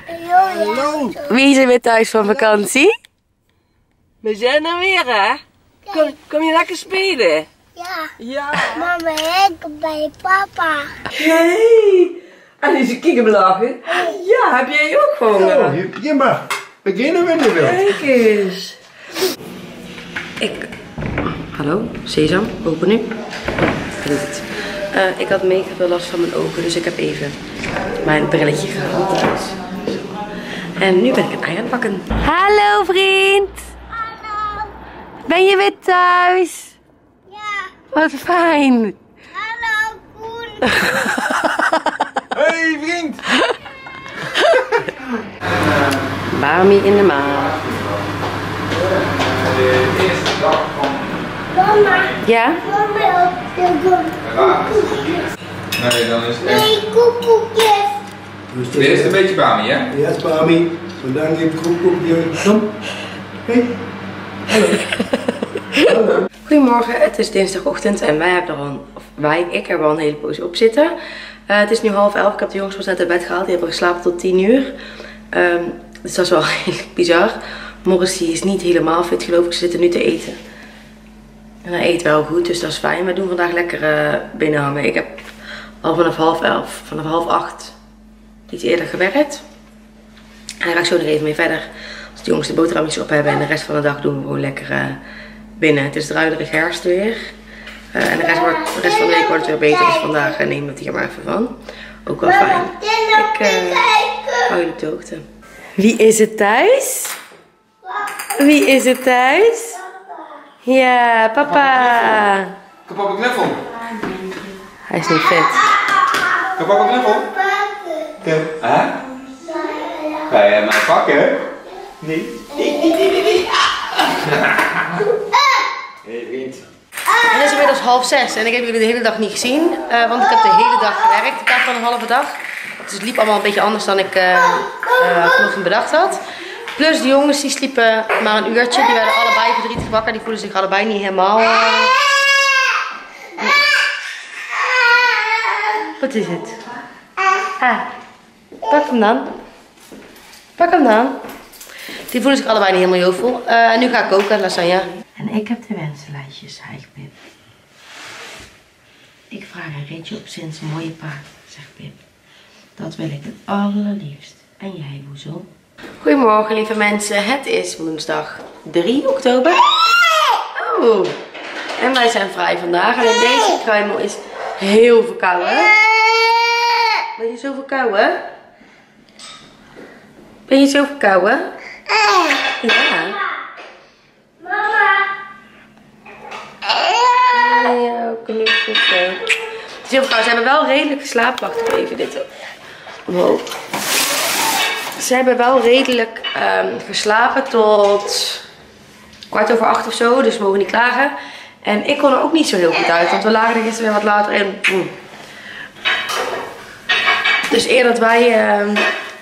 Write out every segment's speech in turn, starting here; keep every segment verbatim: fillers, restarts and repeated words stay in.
Hallo. Wie is er weer thuis van vakantie? We zijn er weer, hè? Kom, kom je lekker spelen? Ja. Ja. Mama, ik bij papa. Hey. En is een kikkerbelachen? Ja, heb jij ook honger? Oh, je, je mag beginnen wanneer je wilt. Kijk eens. Ik... Hallo, Sesam, open nu. Oh, dat doet het. Uh, ik had mega veel last van mijn ogen, dus ik heb even mijn brilletje gehaald. En nu ben ik een ei aan het pakken. Hallo vriend! Hallo. Ben je weer thuis? Ja. Wat fijn! Hallo, Koen. Hey vriend! Bami in de maan. De eerste dag van... Mama. Ja? Mama, Nee, dan is het echt... nee, koekoekjes. De eerste een beetje Bami, hè? Eerst Bami, en dan geeft koekoekje. Kom. Hey. Hallo. Hallo. Goedemorgen, het is dinsdagochtend en wij hebben er al, een, of wij, ik heb er al een hele poos op zitten. Uh, het is nu half elf, ik heb de jongens pas net uit bed gehaald, die hebben geslapen tot tien uur. Um, dus dat is wel heel bizar. Morris die is niet helemaal fit geloof ik, ze zitten nu te eten. En hij eet wel goed, dus dat is fijn. We doen vandaag lekker uh, binnen hangen. Ik heb al vanaf half elf, vanaf half acht iets eerder gewerkt. En daar ga ik zo nog even mee verder. Als de jongens de boterhammetjes op hebben en de rest van de dag doen we gewoon lekker uh, binnen. Het is druilerig herfst weer. Uh, en de rest, wordt, de rest van de week wordt het weer beter, dus vandaag uh, nemen we het hier maar even van. Ook wel fijn. Ik uh, hou je op de hoogte. Wie is het thuis? Wie is het thuis? Ja, papa. Kan papa knuffel? Hij is niet fit. Kan papa knuffel? Hè? Ga jij mij pakken? Nee. Nee, nee, nee, nee, nee. Hey vriend. Het is inmiddels half zes en ik heb jullie de hele dag niet gezien, uh, want ik heb de hele dag gewerkt. Ik heb van een halve dag. Dus het liep allemaal een beetje anders dan ik uh, uh, vanochtend bedacht had. Plus de jongens die sliepen maar een uurtje. Die werden allebei verdrietig wakker. Die voelden zich allebei niet helemaal... Uh... Wat is het? Ah, pak hem dan. Pak hem dan. Die voelen zich allebei niet helemaal jovel. Uh, en nu ga ik koken, lasagne. En ik heb de wensenlijstjes, zegt Pip. Ik vraag een ritje op sinds mooie paard, zegt Pip. Dat wil ik het allerliefst. En jij, Woezel? Goedemorgen, lieve mensen. Het is woensdag drie oktober. Oh. En wij zijn vrij vandaag. En in deze kruimel is heel verkouden. Ben je zo verkouden? Ben je zo verkouden? Ja. Mama. Ja, ook een zo. Het is heel verkouden. Ze hebben wel redelijk geslapen. Wacht even dit omhoog. Ze hebben wel redelijk um, geslapen tot kwart over acht of zo. Dus we mogen niet klagen. En ik kon er ook niet zo heel goed uit. Want we lagen er gisteren weer wat later in. Mm. Dus eer dat wij uh,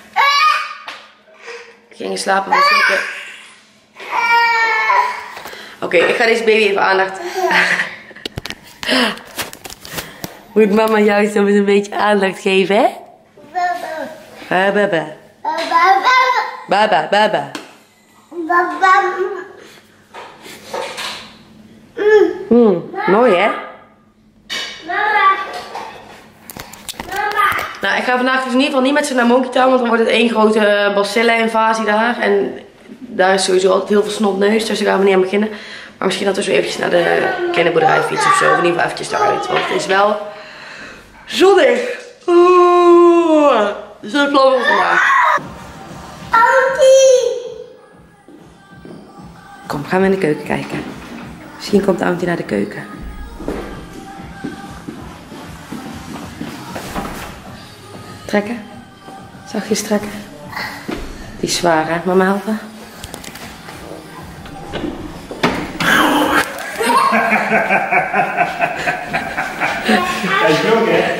gingen slapen. Was ik... Oké, okay, ik ga deze baby even aandacht. Moet mama juist zo eens een beetje aandacht geven, hè? Baba. Baba. Baba, baba. Baba. Hmm, mooi hè? Mama. Mama. Nou, ik ga vandaag dus in ieder geval niet met ze naar Monkey Town, want dan wordt het één grote bacillen-invasie daar. En daar is sowieso altijd heel veel snotneus, dus daar gaan we niet aan beginnen. Maar misschien dat we zo eventjes naar de kinderboerderij fietsen of zo. Of in ieder geval eventjes daaruit, want het is wel zonnig. Oeh, dat is een plan voor vandaag. Kom, gaan we in de keuken kijken. Misschien komt Auntie naar de keuken. Trekken? Zachtjes trekken. Die is zwaar, hè? Mama helpen? Hij is ook, hè?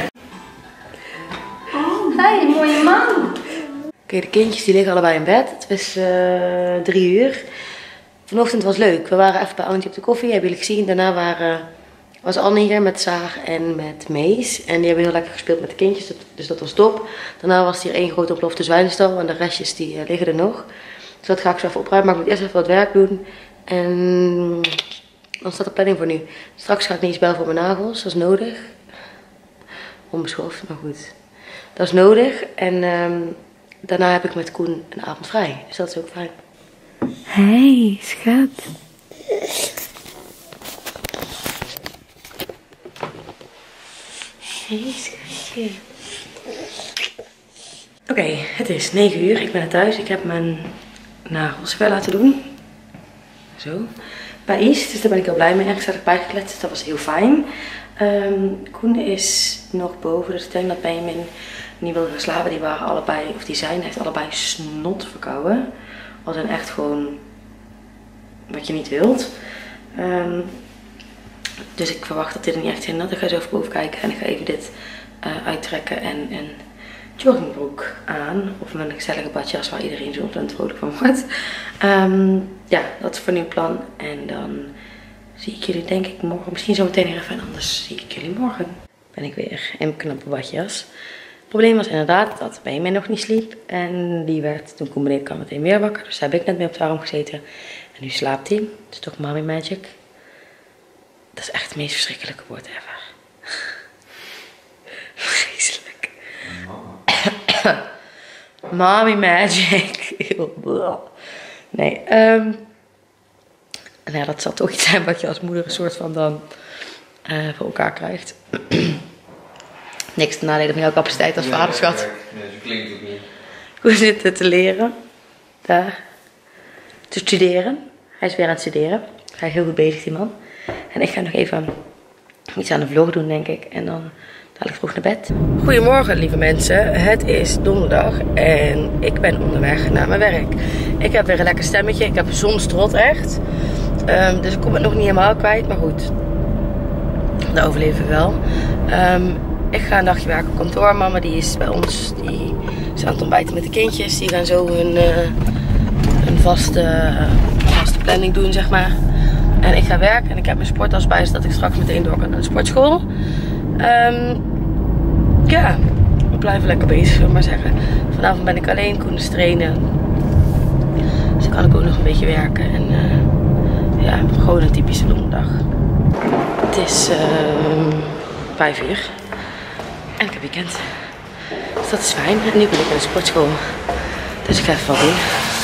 Hé, mooie man! Oké, okay, de kindjes die liggen allebei in bed. Het was uh, drie uur. Vanochtend was leuk. We waren even bij Auntie op de koffie, hebben jullie gezien. Daarna waren Was Anne hier met Saar en met Mees. En die hebben heel lekker gespeeld met de kindjes. Dus dat was top. Daarna was hier één grote ontplofte zwijnenstal. En de restjes die uh, liggen er nog. Dus dat ga ik zo even opruimen. Maar ik moet eerst even wat werk doen. En dan staat de planning voor nu. Straks ga ik niet eens bellen voor mijn nagels. Dat is nodig. Onbeschoft, maar goed. Dat is nodig. En um, daarna heb ik met Koen een avond vrij. Dus dat is ook fijn. Hey, schat. Hey, schatje. Oké, okay, het is negen uur. Ik ben er thuis. Ik heb mijn nagels ver laten doen. Zo. Bij East, dus daar ben ik heel blij mee. Ergens had ik bijgekletst, dat was heel fijn. Um, Koen is nog boven, dus ik denk dat Benjamin niet wilde gaan slapen. Die waren allebei, of die zijn echt allebei snot verkouden. Als een echt gewoon wat je niet wilt. Um, dus ik verwacht dat dit er niet echt in had. Ik ga zo even boven kijken en ik ga even dit uh, uittrekken en een joggingbroek aan. Of mijn gezellige badjas waar iedereen zo ontzettend vrolijk van wordt. Um, ja, dat is voor nu het plan. En dan zie ik jullie denk ik morgen, misschien zo meteen even. En anders zie ik jullie morgen. Ben ik weer in mijn knappe badjas. Het probleem was inderdaad dat Benjamin nog niet sliep. En die werd toen Koen beneden kwam meteen weer wakker. Dus daar heb ik net mee op de arm gezeten. En nu slaapt hij. Dat is toch mommy magic. Dat is echt het meest verschrikkelijke woord ever. Vreselijk. Mommy magic. Nee, um, nou ja, dat zal toch iets zijn wat je als moeder een soort van dan uh, voor elkaar krijgt. Niks te nadelen van jouw capaciteit als nee, vaderschap. Nee, zo klinkt het niet. Hoe zit het te leren? Daar. Te studeren. Hij is weer aan het studeren. Hij is heel goed bezig, die man. En ik ga nog even iets aan de vlog doen, denk ik. En dan dadelijk vroeg naar bed. Goedemorgen, lieve mensen. Het is donderdag en ik ben onderweg naar mijn werk. Ik heb weer een lekker stemmetje. Ik heb zonstrot echt. Um, dus ik kom het nog niet helemaal kwijt. Maar goed, dat overleven we wel. Um, ik ga een dagje werken op kantoor. Mama die is bij ons. Die is aan het ontbijten met de kindjes. Die gaan zo hun, uh, hun vaste, uh, vaste planning doen, zeg maar. En ik ga werken en ik heb mijn sporttas bij, zodat ik straks meteen door kan naar de sportschool. Um, ja, we blijven lekker bezig, zullen we maar zeggen. Vanavond ben ik alleen, Koen is trainen. Dus dan kan ik ook nog een beetje werken. En uh, ja, gewoon een typische donderdag. Het is uh, vijf uur. En ik heb weekend. Dus dat is fijn. En nu ben ik in de sportschool. Dus ik ga even wat doen.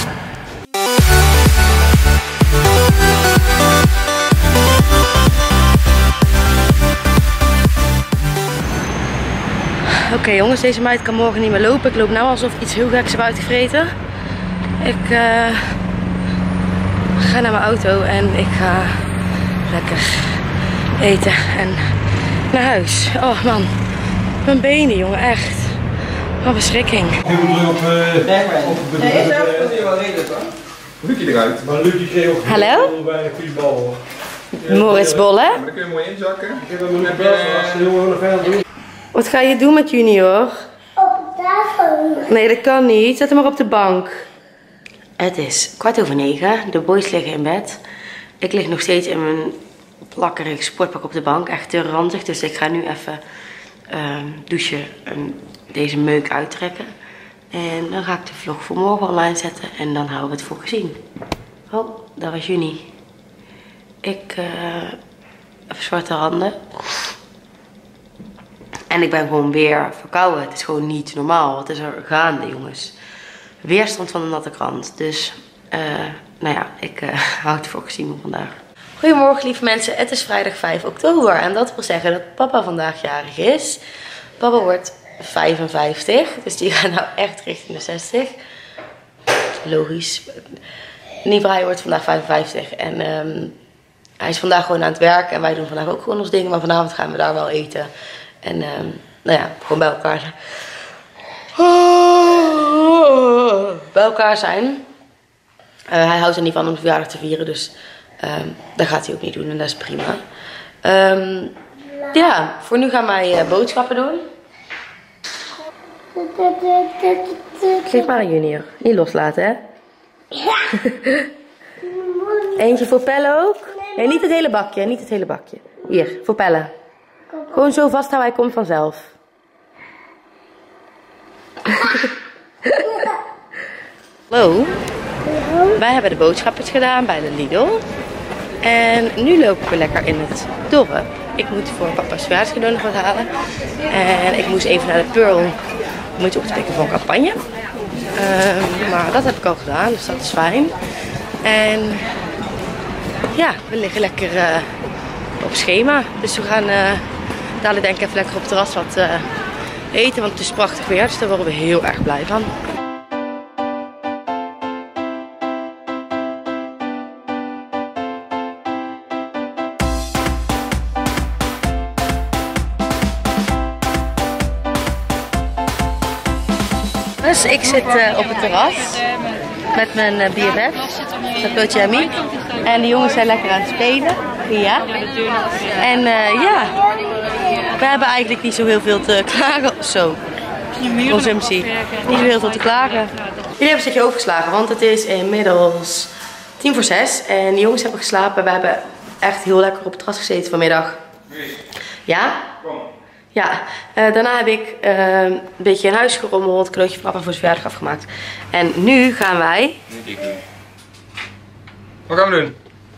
Oké okay, jongens, deze meid kan morgen niet meer lopen. Ik loop nou alsof ik iets heel geks heb uitgevreten. Ik uh, ga naar mijn auto en ik ga lekker eten en naar huis. Oh man, mijn benen jongen, echt. Wat verschrikking. Ik heb hem op de Nee, is ook wel redelijk hoor. Lucie eruit. Maar Lucie kreeg ook hallo? bijna goede bal. Moritz Bolle. Maar dan kun je mooi inzakken. Ik heb hem nog best als heel erg veel doen. Wat ga je doen met Junior? Op tafel. Nee, dat kan niet. Zet hem maar op de bank. Het is kwart over negen. De boys liggen in bed. Ik lig nog steeds in mijn plakkerig sportpak op de bank. Echt te ranzig. Dus ik ga nu even uh, douchen en deze meuk uittrekken. En dan ga ik de vlog voor morgen online zetten. En dan houden we het voor gezien. Oh, dat was Juni. Ik uh, heb zwarte handen. En ik ben gewoon weer verkouden. Het is gewoon niet normaal. Wat is er gaande, jongens? Weerstand van de natte krant. Dus, uh, nou ja, ik uh, hou het voor gezien voor vandaag. Goedemorgen, lieve mensen. Het is vrijdag vijf oktober. En dat wil zeggen dat papa vandaag jarig is. Papa wordt vijfenvijftig. Dus die gaat nou echt richting de zestig. Logisch. Nibrai wordt vandaag vijfenvijftig. En um, hij is vandaag gewoon aan het werken. En wij doen vandaag ook gewoon ons ding. Maar vanavond gaan we daar wel eten. En um, nou ja, gewoon bij elkaar, bij elkaar zijn. Uh, hij houdt er niet van om zijn verjaardag te vieren, dus um, dat gaat hij ook niet doen en dat is prima. Um, ja, voor nu gaan wij uh, boodschappen doen. Geef maar aan Junior. Niet loslaten, hè? Eentje voor Pelle ook. Nee, niet het hele bakje, niet het hele bakje. Hier, voor Pelle. Gewoon zo vasthouden, hij komt vanzelf. Hallo. Wij hebben de boodschappers gedaan bij de Lidl. En nu lopen we lekker in het dorp. Ik moet voor papa's verjaardagscadeau nog wat halen. En ik moest even naar de Pearl om iets op te pikken voor een campagne. Uh, maar dat heb ik al gedaan, dus dat is fijn. En ja, we liggen lekker uh, op schema. Dus we gaan uh, dadelijk denk ik even lekker op het terras wat uh, eten. Want het is prachtig weer, dus daar worden we heel erg blij van. Dus ik zit uh, op het terras met mijn uh, B F F, met Lootje en Miek. En de jongens zijn lekker aan het spelen. Ja. En uh, ja, we hebben eigenlijk niet zo heel veel te klagen. Zo, consumptie. Niet zo heel veel te klagen. Jullie hebben een stukje overgeslagen, want het is inmiddels tien voor zes. En de jongens hebben geslapen. We hebben echt heel lekker op het terras gezeten vanmiddag. Ja? Ja, uh, daarna heb ik uh, een beetje in huis gerommeld, een cadeautje voor papa voor zijn verjaardag afgemaakt. En nu gaan wij... Niet ik doen. Wat gaan we doen?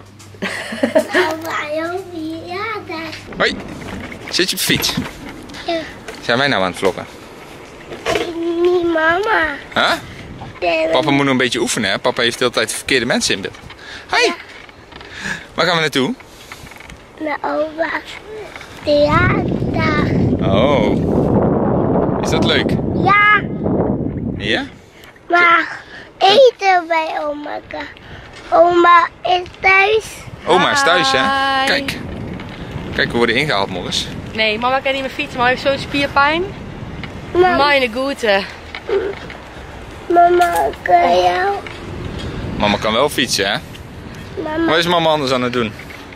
Hoi, zit je op de fiets? Ja. Zijn wij nou aan het vloggen? Niet mama. Huh? Papa moet nog een beetje oefenen, hè? Papa heeft de hele tijd de verkeerde mensen in beeld. Hoi! Ja. Waar gaan we naartoe? Naar opa's verjaardag. Oh. Is dat leuk? Ja. Ja? Maar eten bij oma. Oma is thuis. Oma is thuis, hè? Kijk. Kijk, we worden ingehaald, Morris. Nee, mama kan niet meer fietsen, maar heeft zo'n spierpijn. Mama. Mijn goede. Mama, kan jou? Mama kan wel fietsen, hè? Mama. Wat is mama anders aan het doen?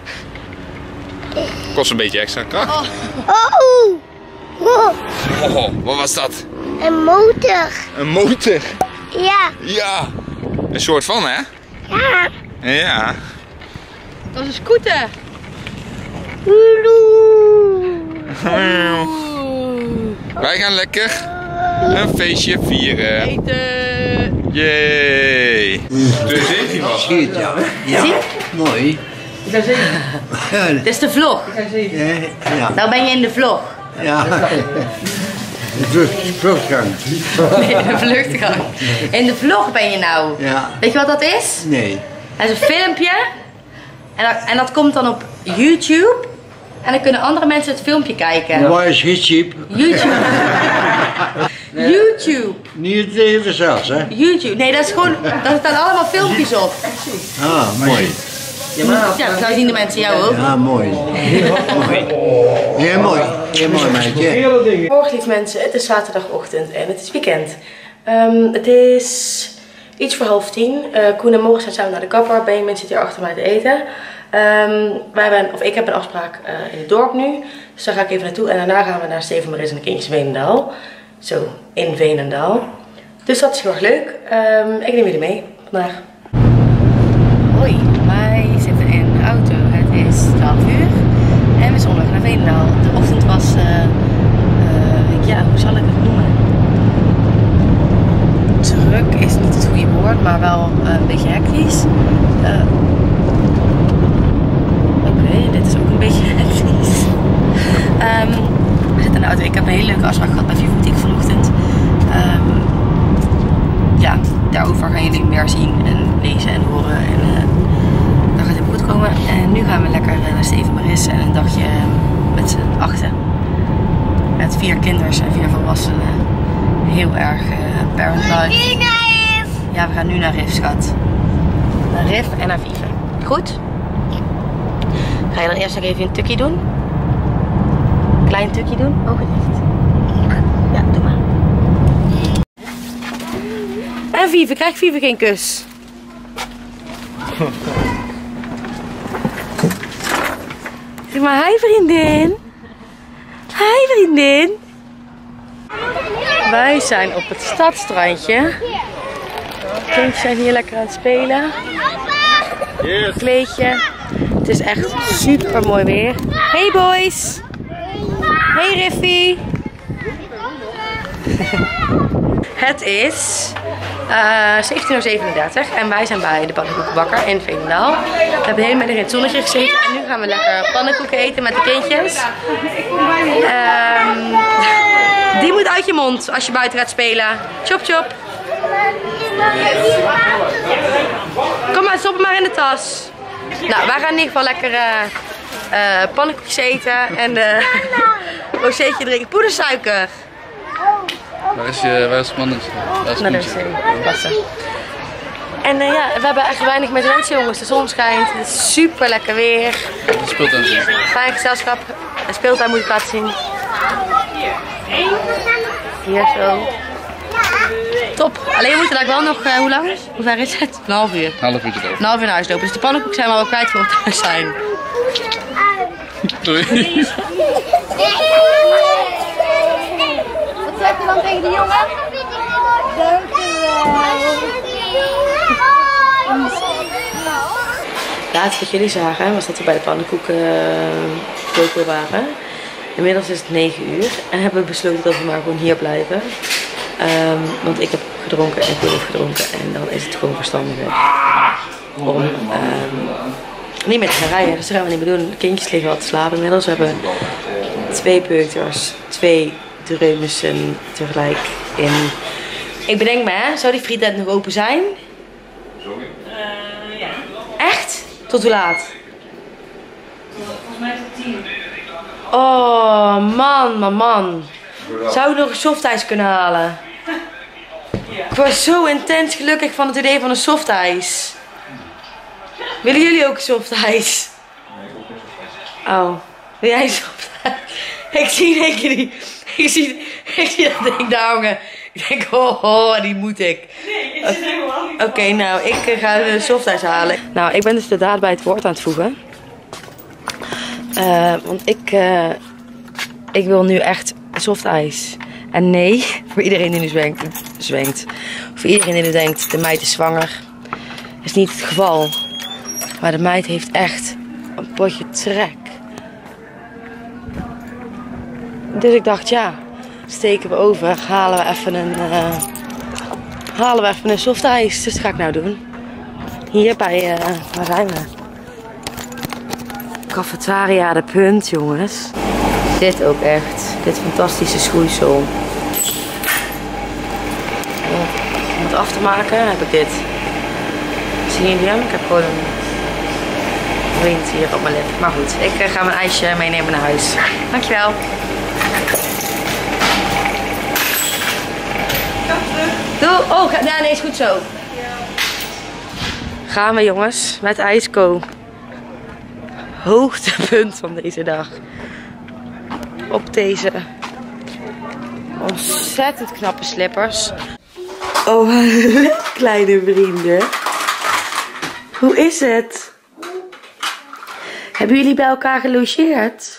Kost een beetje extra kracht. Oh. Oh. Oh. Oh, wat was dat? Een motor. Een motor? Ja. Ja. Een soort van, hè? Ja. Ja. Dat is een scooter. Wij gaan lekker een feestje vieren. Eten. Yay. Dus zeventien was. Schiet, ja. Ja. Zie? Mooi. Ik ben zeven. Ja. Dit is de vlog. Ik ben zeven. Ja. Nou ben je in de vlog. Ja. De vluchtgang. Nee, de vluchtgang. In de vlog ben je nou. Ja. Weet je wat dat is? Nee. Dat is een filmpje. En dat, en dat komt dan op YouTube. En dan kunnen andere mensen het filmpje kijken. Waar is Hitchip? YouTube. YouTube. Niet het even zelfs, hè? YouTube. Nee, dat is gewoon. Daar staan allemaal filmpjes op. Ah, mooi. Ja, zo zien de mensen jou ook. Ja, mooi. Mooi. Heel mooi. Heel mooi, meidje. Morgen, lieve mensen, het is zaterdagochtend en het is weekend. Um, het is iets voor half tien. Uh, Koen en Morris zijn samen naar de kapper. Benjamin zit hier achter mij te eten. Um, wij hebben, of ik heb een afspraak uh, in het dorp nu. Dus daar ga ik even naartoe. En daarna gaan we naar Steven Maris en de kindjes Veenendaal. Zo, in Veenendaal. Dus dat is heel erg leuk. Um, ik neem jullie mee vandaag. Hoi, wij zitten in de auto. Het is twaalf uur. En we zijn onderweg naar Veenendaal. De ochtend was, uh, uh, ja, hoe zal ik het noemen? Druk is niet het goede woord, maar wel uh, een beetje hectisch. Uh, Oké, okay, dit is ook een beetje hectisch. Um, we zitten in de auto. Ik heb een hele leuke afspraak gehad bij Viva Boutique vanochtend. Um, ja, daarover gaan jullie meer zien en lezen en horen. En uh, dat gaat helemaal goed komen. En nu gaan we lekker naar Steven Maris en een dagje met z'n achten. Met vier kinders en vier volwassenen. Heel erg uh, parent life. Ja, we gaan nu naar Rif, schat. Naar Rif en naar Viva. Goed? Ga je dan eerst nog even een tukje doen? Klein tukje doen? Ogen dicht. Ja, doe maar. En Viva, krijgt Viva geen kus? Zeg maar, hi vriendin. Hi vriendin. Wij zijn op het stadstrandje. De kindjes zijn hier lekker aan het spelen. Kleedje. Het is echt super mooi weer. Hey boys! Hey Riffy! Het is uh, zeventien uur zevenendertig en wij zijn bij de pannenkoekenbakker in Veenendaal. We hebben de hele middag in het zonnetje gezeten en nu gaan we lekker pannenkoeken eten met de kindjes. Um, die moet uit je mond als je buiten gaat spelen. Chop chop. Kom maar, stop hem maar in de tas. Nou, wij gaan in ieder geval lekker uh, uh, pannenkoekjes eten en uh, rozeetje drinken. Poedersuiker. Waar is je, waar is het mannetje? Waar is het mannetje? En uh, ja, we hebben echt weinig met mensen, jongens. De zon schijnt, het is super lekker weer. De speeltuin zien. Fijn gezelschap. De speeltuin moet ik laten zien. Hier zo. Top. Alleen we moeten daar wel nog, uh, hoe lang? Hoe ver is het? Een half uur. Een half uurtje lopen. Een half uur naar huis lopen. Dus de pannenkoek zijn we al kwijt voor we thuis zijn. Doei. Wat zeg je dan tegen die jongen? Laatst wat jullie zagen was dat we bij de pannenkoeken koken waren. Inmiddels is het negen uur en hebben we besloten dat we maar gewoon hier blijven. Um, want ik heb gedronken en ik heb gedronken en dan is het gewoon verstandiger om um, niet meer te gaan rijden. Dus dat gaan we niet meer doen. De kindjes liggen al te slapen inmiddels. We hebben twee peuters, twee dreumissen tegelijk in. Ik bedenk me, hè, zou die frietent nog open zijn? Sorry? Uh, ja. Echt? Tot hoe laat? Volgens mij is het tien. Oh man, man, man. Zou ik nog een softijs kunnen halen? Ja. Ik was zo intens gelukkig van het idee van een softijs. Willen jullie ook een softijs? Oh, wil jij een softijs? Ik zie in één keer die, ik zie, ik zie dat ding daar hangen. Ik denk, oh, oh, die moet ik. Nee, het is helemaal niet. Oké, okay, nou, ik ga de softijs halen. Nou, ik ben dus de daad bij het woord aan het voegen. Uh, want ik, uh, ik wil nu echt softijs. En nee, voor iedereen die nu zwenkt, zwenkt. Voor iedereen die nu denkt, de meid is zwanger. Is niet het geval. Maar de meid heeft echt een potje trek. Dus ik dacht, ja, steken we over, halen we even een, uh, halen we even een softijs. Dus dat ga ik nou doen. Hier bij, uh, waar zijn we? Cafetaria de Punt, jongens. Dit ook echt. Dit fantastische schoeisel. Om het af te maken heb ik dit. Zien jullie hem? Ik heb gewoon een vriend hier op mijn lip. Maar goed, ik ga mijn ijsje meenemen naar huis. Dankjewel. Doei. Oh, ga, nou, nee, is goed zo. Gaan we, jongens, met ijsko. Hoogtepunt van deze dag. Op deze ontzettend knappe slippers. Oh, hallo, kleine vrienden. Hoe is het? Hebben jullie bij elkaar gelogeerd?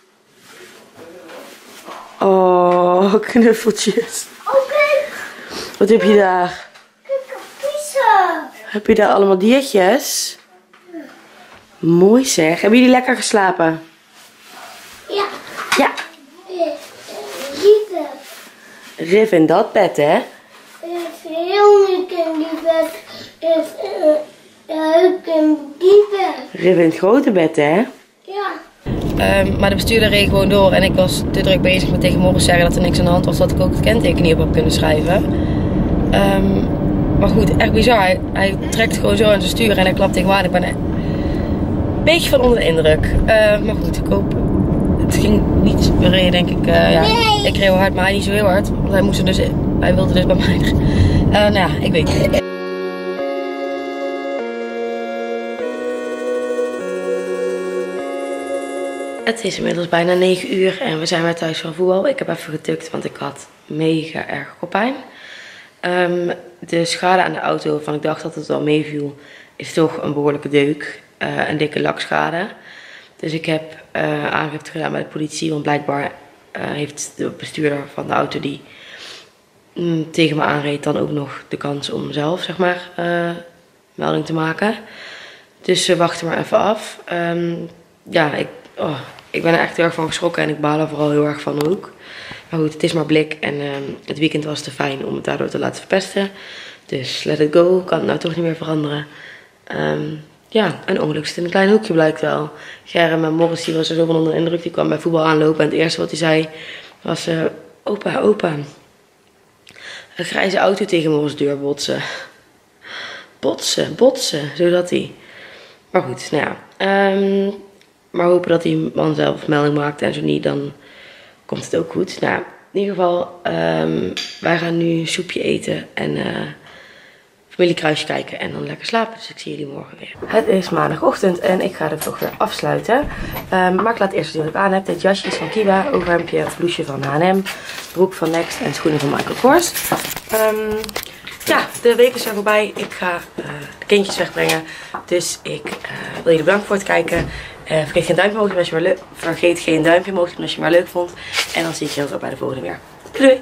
Oh, knuffeltjes. Oké. Wat heb je daar? Pizza. Heb je daar allemaal diertjes? Mooi zeg. Hebben jullie lekker geslapen? Ja. Ja. Lieve. Riv in dat bed, hè? Is heel leuk in die bed. Is leuk in die bed. Riv in het grote bed, hè? Ja. Um, maar de bestuurder reed gewoon door en ik was te druk bezig met tegen morgen zeggen dat er niks aan de hand was, dat ik ook het kenteken niet op heb kunnen schrijven. Um, maar goed, echt bizar. Hij, hij trekt gewoon zo aan zijn stuur en hij klapt tegen me aan. Ik ben een beetje van onder de indruk. Uh, maar goed, ik hoop. Het ging niet reden, denk ik. Uh, ja. Nee. Ik reed wel hard, maar hij niet zo heel hard. Want hij, moest er dus, hij wilde dus bij mij. Uh, nou ja, ik weet het niet. Het is inmiddels bijna negen uur en we zijn weer thuis van voetbal. Ik heb even getukt, want ik had mega erg koppijn. Um, de schade aan de auto, waarvan ik dacht dat het wel meeviel, is toch een behoorlijke deuk. Uh, een dikke lakschade. Dus ik heb uh, aangifte gedaan bij de politie, want blijkbaar uh, heeft de bestuurder van de auto die mm, tegen me aanreed dan ook nog de kans om zelf, zeg maar, uh, melding te maken. Dus we wachten maar even af. Um, ja, ik, oh, ik ben er echt heel erg van geschrokken en ik baal er vooral heel erg van ook. Maar goed, het is maar blik en um, het weekend was te fijn om het daardoor te laten verpesten. Dus let it go, kan het nou toch niet meer veranderen. Um, ja, een ongeluk zit in een klein hoekje blijkt wel. Germ en Morris die was er zo van onder de indruk. Die kwam bij voetbal aanlopen en het eerste wat hij zei was... Uh, opa, opa. Een grijze auto tegen Morris' deur botsen. Botsen, botsen, zodat hij... Maar goed, nou ja. Um, maar hopen dat die man zelf melding maakt en zo niet, dan komt het ook goed. Nou, in ieder geval, um, wij gaan nu een soepje eten en uh, familiekruisje kijken en dan lekker slapen. Dus ik zie jullie morgen weer. Het is maandagochtend en ik ga er toch weer afsluiten. Um, maar ik laat eerst wat ik aan heb. Dit jasje is van Kiba, overhemdje of blouseje van H en M, broek van Next en schoenen van Michael Kors. Um, Ja, de week is er voorbij. Ik ga uh, de kindjes wegbrengen. Dus ik uh, wil jullie bedanken voor het kijken. Uh, vergeet geen duimpje omhoog als je maar leuk. Vergeet geen duimpje omhoog als je maar leuk vond. En dan zie ik je heel graag bij de volgende weer. Doei!